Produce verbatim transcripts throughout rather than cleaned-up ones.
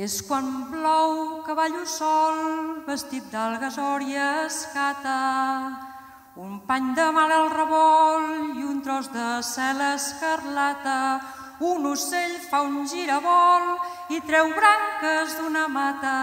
És quan plou que ballo sol, vestit d'algues òries cata, un pany de mal al revolt i un tros de cel escarlata. Un ocell fa un giravolt i treu branques d'una mata.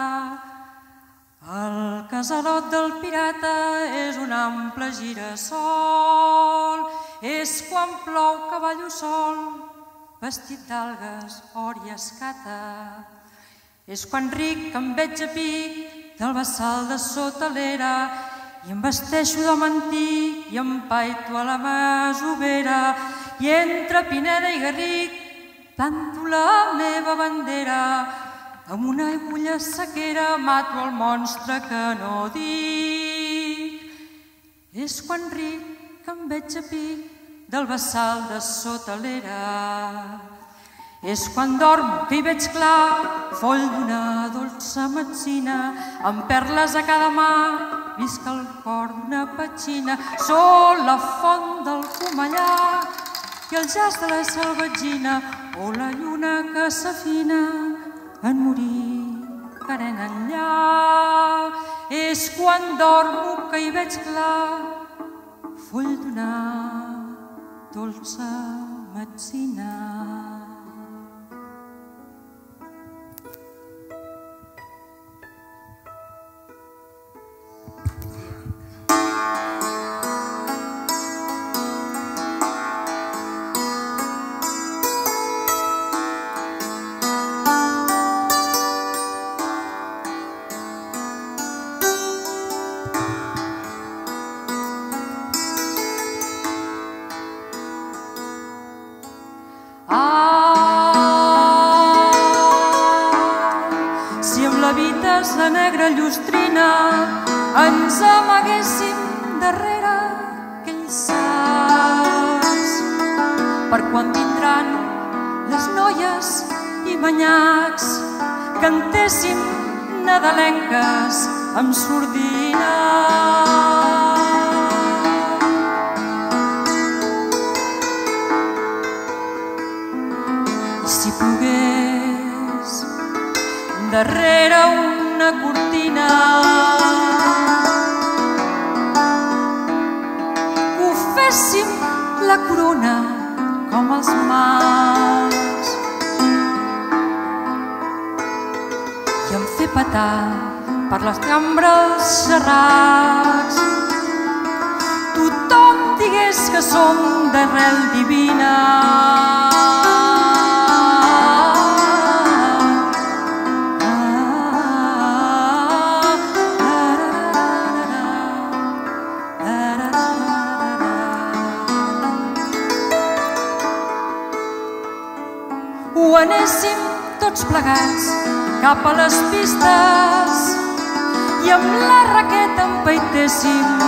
El casalot del pirata és un ample girassol. És quan plou que ballo sol, vestit d'algues òries cata. És quan ric em veig a pic del bassal de sota l'era i em vesteixo d'home antic i empaito a la masovera i entre Pineda i Garric planto la meva bandera. Amb una aigulla sequera mato el monstre que no dic. És quan ric em veig a pic del bassal de sota l'era. És quan dormo que hi veig clar, foll d'una dolça metzina, amb perles a cada mà, visc el cor d'una petxina. Sóc la font del Comellà i el jaç de la Salvatgina, o la lluna que s'afina en morir caren enllà. És quan dormo que hi veig clar, foll d'una dolça metzina. La negra llustrina ens amaguéssim darrere aquells sacs, per quan vindran les noies i manyacs, cantéssim nadalenques amb sordina. I si plogués darrere una cortina, ho féssim la corona com els mags i en fer petar per les cambres xerracs. Tothom digués que som d'arrel divina. Ho anéssim tots plegats cap a les pistes i amb la raqueta empaitéssim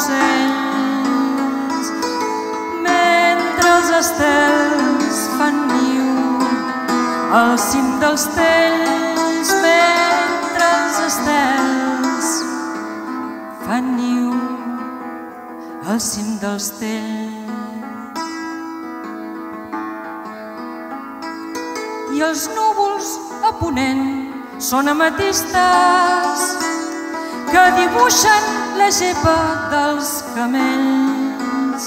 ocells mentre els estels fan niu al cim dels tells. Mentre els estels fan niu al cim dels tells. I els núvols a ponent són ametistes que dibuixen la gepa dels camells.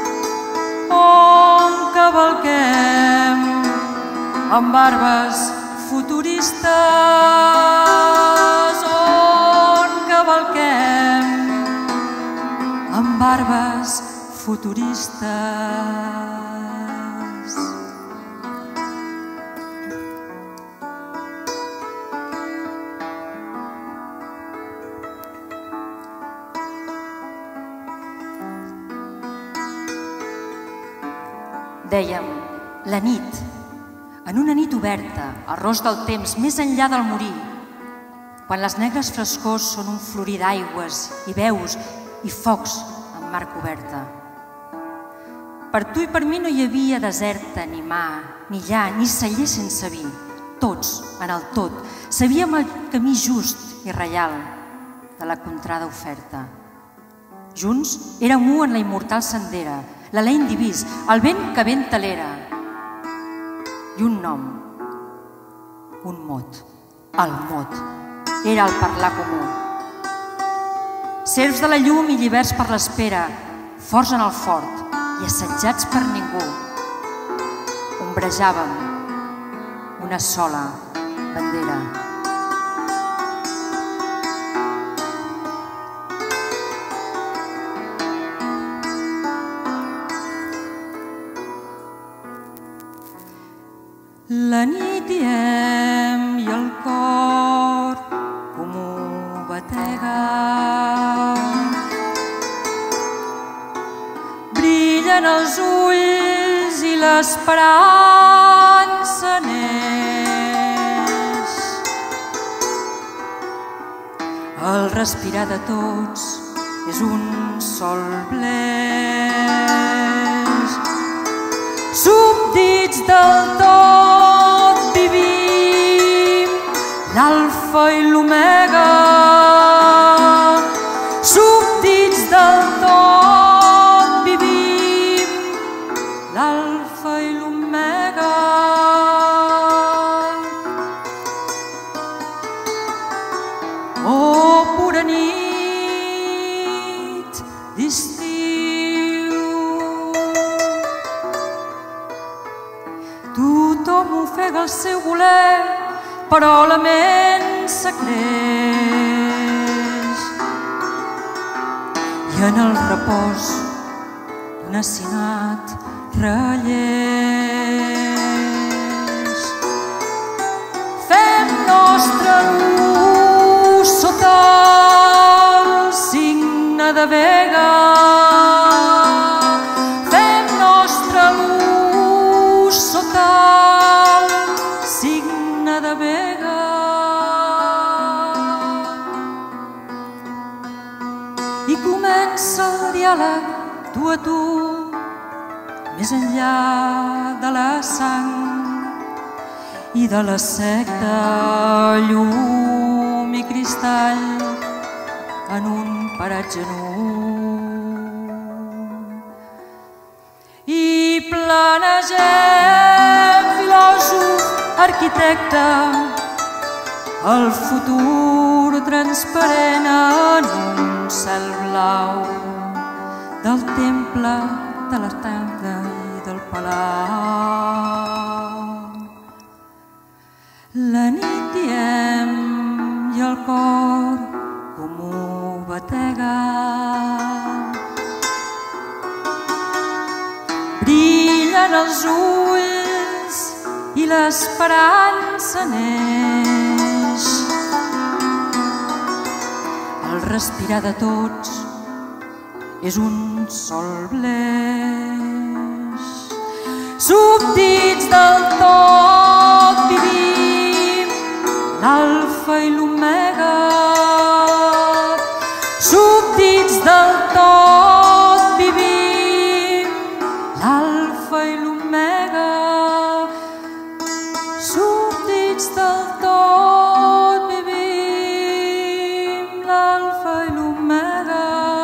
On cavalquem amb barbes futuristes, on cavalquem amb barbes futuristes. Dèiem, la nit, en una nit oberta, arròs del temps, més enllà del morir, quan les negres frescors són un florir d'aigües i veus i focs en mar coberta. Per tu i per mi no hi havia deserta, ni mar, ni llà, ni celler sense vi. Tots, en el tot, sabíem el camí just i reial de la contrada oferta. Junts érem u en la immortal sendera, l'alè indivís, el vent que venta l'era. I un nom, un mot, El mot era el parlar comú. Serfs de la llum i lliberts per l'espera, forts en el fort i assetjats per ningú, ombrejàvem una sola bandera. La nit diem i el cor comú batega. Brillen els ulls i l'esperança neix. El respirar de tots és un sol bleix. Súbdits del tot vivim l'alfa i l'omega. Súbdits del tot vivim l'alfa i l'omega. Oh, pura nit d'estiu, tothom ofega el seu voler, però la ment s'acreix. I en el repòs d'un assinat relleix. Fem nostre l'ús sota el signe de Vega. Fem nostre l'ús sota el signe de Vega. I comença el diàleg tu a tu, més enllà de la sang i de la secta, llum i cristall en un paratge nu. I planegem, filòsof, arquitecte, el futur transparent en un cel blau del temple, de l'estanda i del palau. La nit diem i el cor comú batega. Brillen els ulls i l'esperança neix. El respirar de tots és un sol bleix. Súbdits del tot vivim l'alfa i l'omega. Súbdits del tot vivim l'alfa i l'omega. Súbdits del tot vivim l'alfa i l'omega.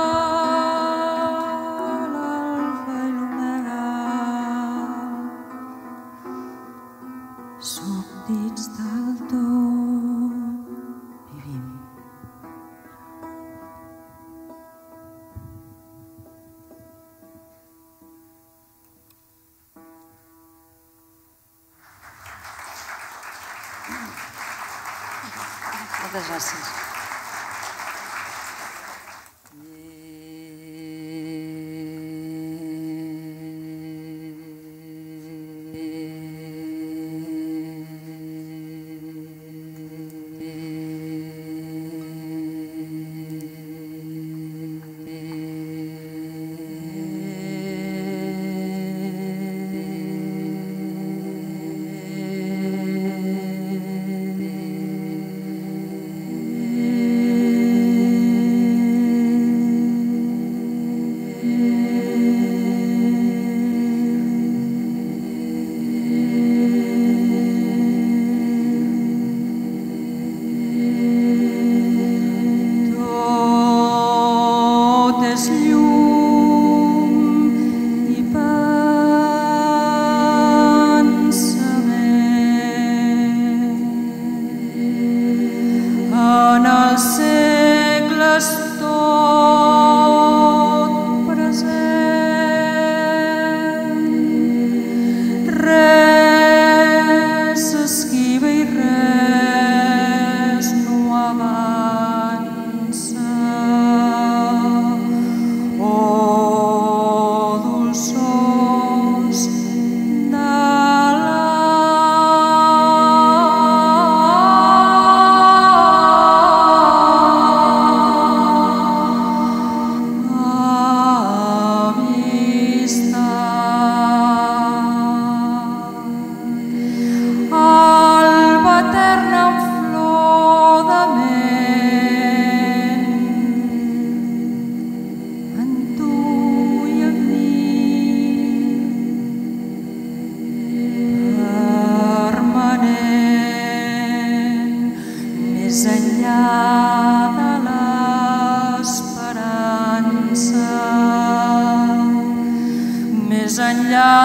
Súbdits del tot vivim. Moltes gràcies.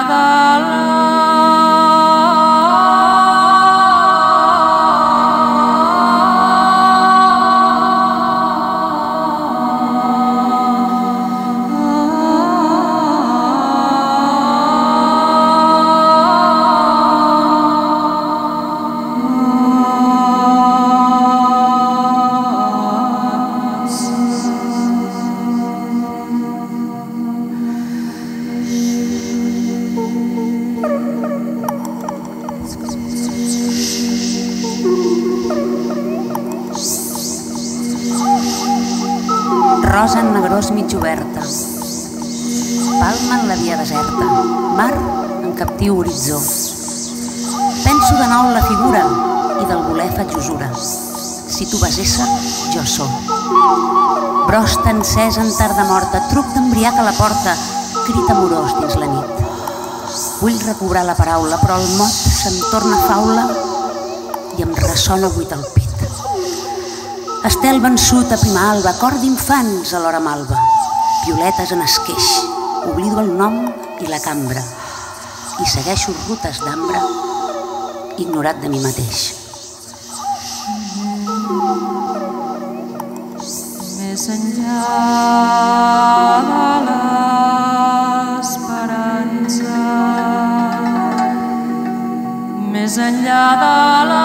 Rosa en negrós mig oberta, palma en la via deserta, mar en captiu horitzó. Penso de nou la figura i del voler faig usura. Si tu vas ésser, jo sóc. Brosta encesa en tarda morta, truc d'embriac a la porta, crit amorós dins la nit. Vull recobrar la paraula, però el mot se'm torna faula i em ressona buit al pit. Estel vençut a prima alba, cor d'infants a l'hora malva, violetes en esqueix, oblido el nom i la cambra i segueixo rutes d'ambra, ignorat de mi mateix. Més enllà de l'esperança, més enllà de la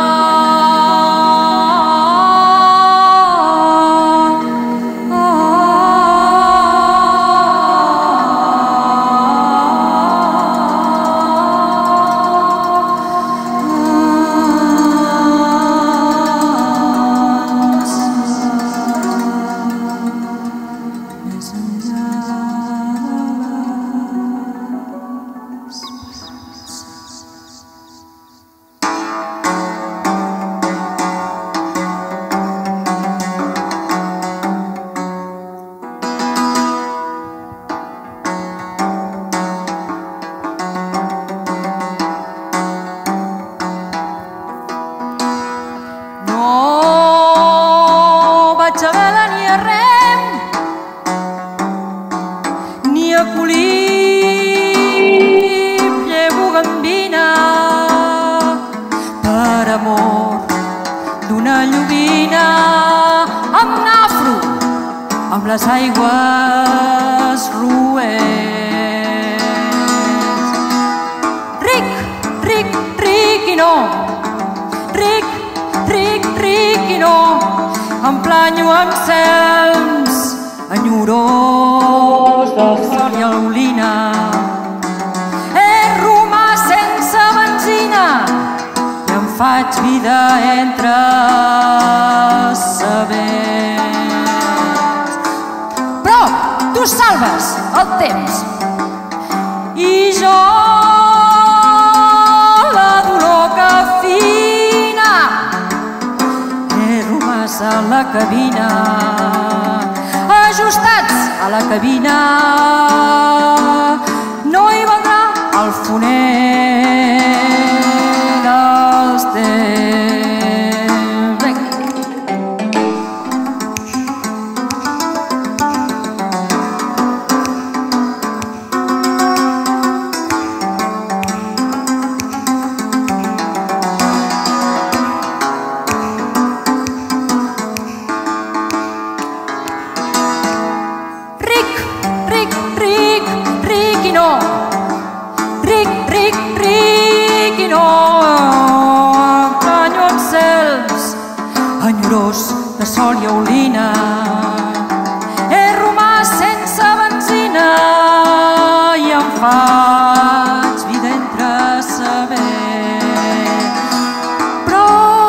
les aigües roents. Ric, ric, ric i no, ric, ric, ric i no, em planyo amb cels enyorós del sol i olina. És romà sense benzina i em faig vida entre sabers. Tu salves el temps i jo la dolor que afina. He romàs a la cabina, ajustats a la cabina, no hi valdrà el foner dels temps. De sol i olina, és romà sense benzina i em faig vida entre saber. Però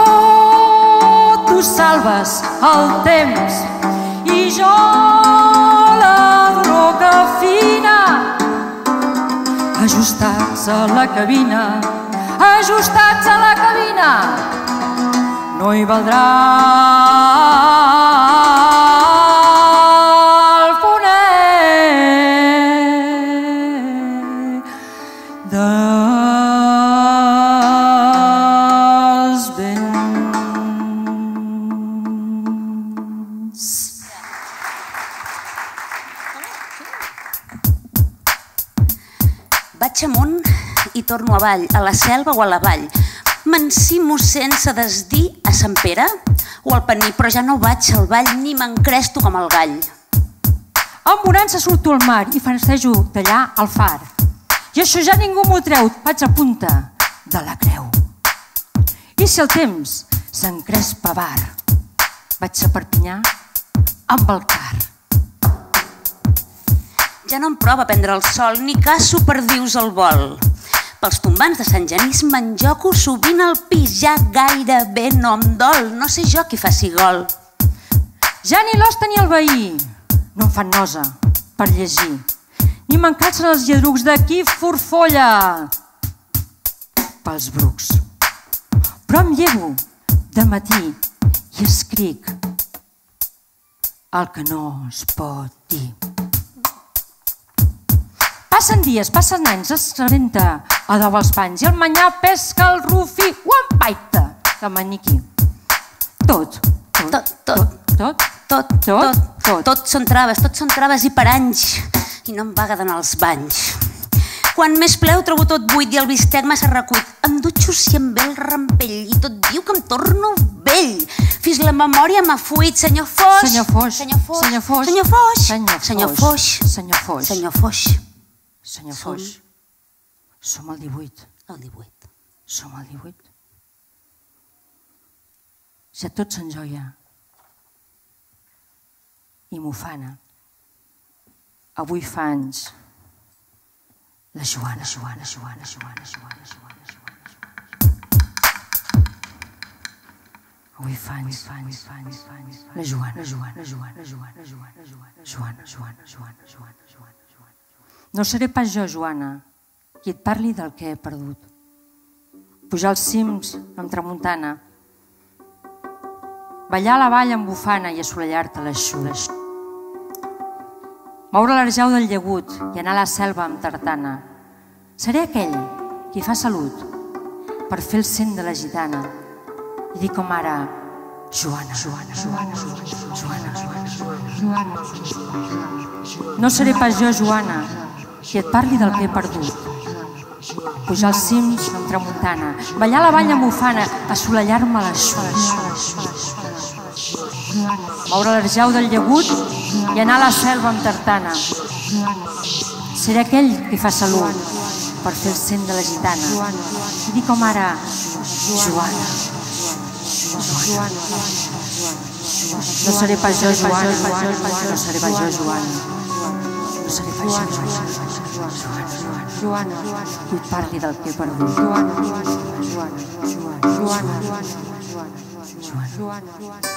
tu salves el temps i jo la dolor que afina. Ajustats a la cabina, ajustats a la cabina, no hi valdrà el foner dels vents. Vaig amunt i torno avall, a la selva o a la vall. M'encimo sense desdir a Sant Pere o al Pení, però ja no vaig al ball ni m'encresto com el gall. Amb bonança surto al mar i festejo d'allà al far. I això ja ningú m'ho treu, vaig a punta de la creu. I si el temps s'encrespa bar, vaig a Perpinyà amb el car. Ja no em prova prendre el sol ni caso perdius al vol. Pels tombants de Sant Genís m'enjoco sovint al pis, ja gairebé no em dol, no sé jo qui faci gol. Ja ni l'hoste ni el veí no em fan nosa per llegir, ni m'encalcen els lladrucs d'aquí forfolla pels brucs. Però em llevo de matí i escric el que no es pot dir. Passen dies, passen anys, es rebenta a deu els panys i el manyà pesca el rufí o empaita de maniquí. Tot, tot, Tot, tot, tot, tot, tot, tot, tot, tot són traves, tot són traves i per anys, i no em va agradar els banys. Quan més pleu trobo tot buit i el bistec massa recuit. Em dutxo si em ve el rampell i tot diu que em torno vell. Fins la memòria m'ha fuit, senyor Foix. Senyor Foix, senyor Foix, senyor Foix, senyor Foix, senyor Foix, senyor Foix, senyor Foix. senyor Foix, som al divuit. El divuit. Som al divuit. Ja tot s'enjoia i m'ofana. Avui fa anys la Joana, Joana, Joana, Joana, Joana, Joana, Joana. Avui fa anys, fa anys, fa anys, fa anys, la Joana, Joana, Joana, Joana, Joana, Joana, Joana, Joana, Joana, Joana, Joana. No seré pas jo, Joana, qui et parli del que he perdut. Pujar als cims amb tramuntana, ballar a la vall amb bufana i assolellar-te les xures. Moure l'arjau del llagut i anar a la selva amb tartana. Seré aquell qui fa salut per fer el cent de la gitana i dir com ara Joana, Joana, Joana, Joana, Joana, Joana. No seré pas jo, Joana, qui et parli del que he perdut. Pujar als cims amb tramuntana, ballar a la vall amb bufana, assolellar-me les xures. Moure l'arjau del llagut i anar a la selva amb tartana. Seré aquell qui fa salut per fer el cent de la gitana i dir com ara Joana, Joana. No seré pas jo, Joana, no seré pas jo, Joana. No seré pas jo, Joana, qui et parli del que he perdut. Joana, Joana, Joana, Joana.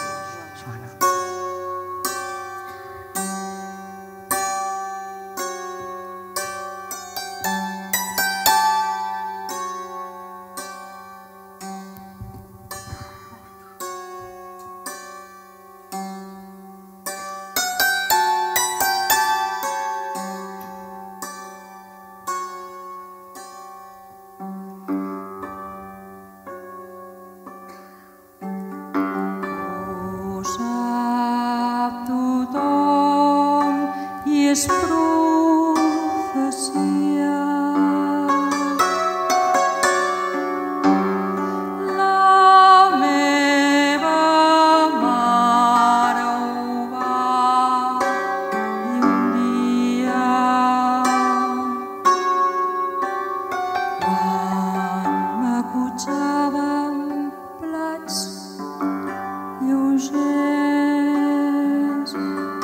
És profecia. La meva mare ho va dir un dia quan m'acotxava amb plats lleugers.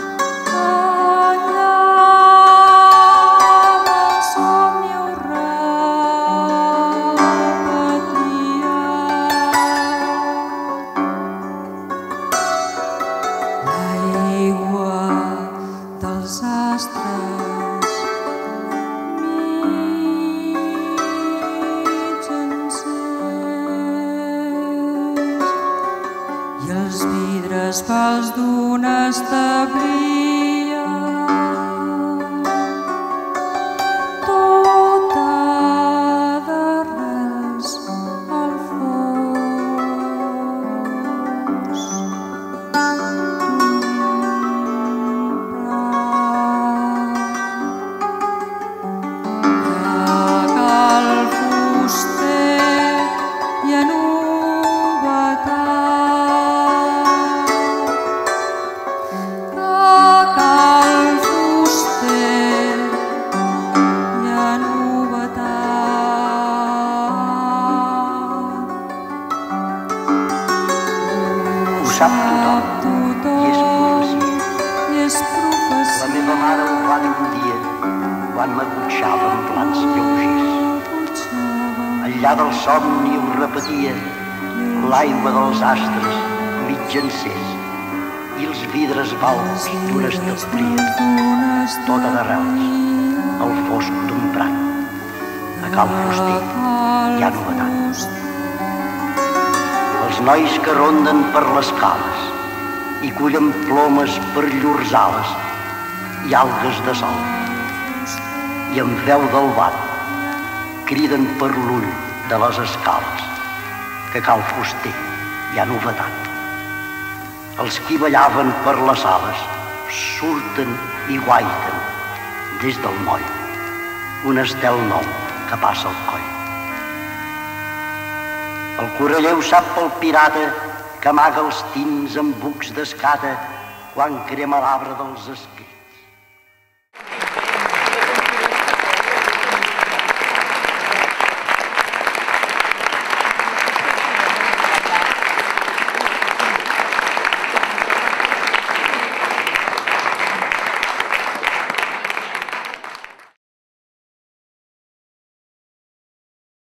I els vidres pals d'una establia tota d'arrels al fons d'un plat que cal m'acotxava amb plans lleugers. Enllà del somni ho repetia l'aigua dels astres mig encès i els vidres balbs d'una establia, tota d'arrels, al fosc d'un prat. A Cal Fuster hi ha novetat. Els nois que ronden per les cales i cullen plomes per llurs ales i algues de sol, i amb veu del bat criden per l'ull de les escales que a Cal Fuster hi ha novetat. Els qui ballaven per les sales surten i guaiten des del moll un estel nou que passa al coll. El coralleu sap pel pirata que amaga els tins amb bucs d'escata quan crema l'arbre dels esquers.